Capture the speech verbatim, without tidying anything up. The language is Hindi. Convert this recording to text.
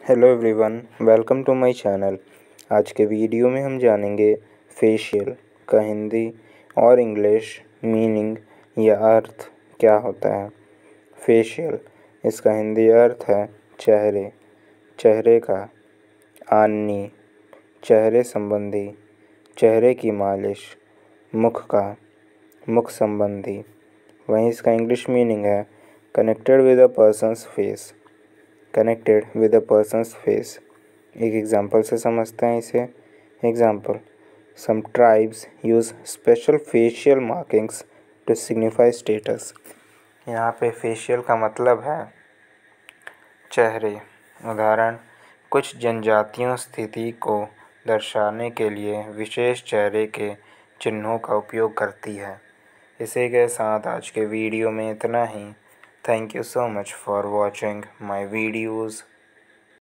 Hello everyone, welcome to my channel. आज के वीडियो में हम जानेंगे फेशियल का हिंदी और इंग्लिश मीनिंग या अर्थ क्या होता है। फेशियल, इसका हिंदी अर्थ है चेहरे, चेहरे का। आननी, चेहरे संबंधी, चेहरे की मालिश। मुख का, मुख संबंधी। वहीं इसका इंग्लिश मीनिंग है connected with a person's face, connected with a person's face. एक एग्जाम्पल से समझते हैं इसे। Example, some tribes use special facial markings to signify status. यहाँ पे फेशियल का मतलब है चेहरे। उदाहरण, कुछ जनजातियों स्थिति को दर्शाने के लिए विशेष चेहरे के चिन्हों का उपयोग करती है। इसी के साथ आज के वीडियो में इतना ही। Thank you so much for watching my videos.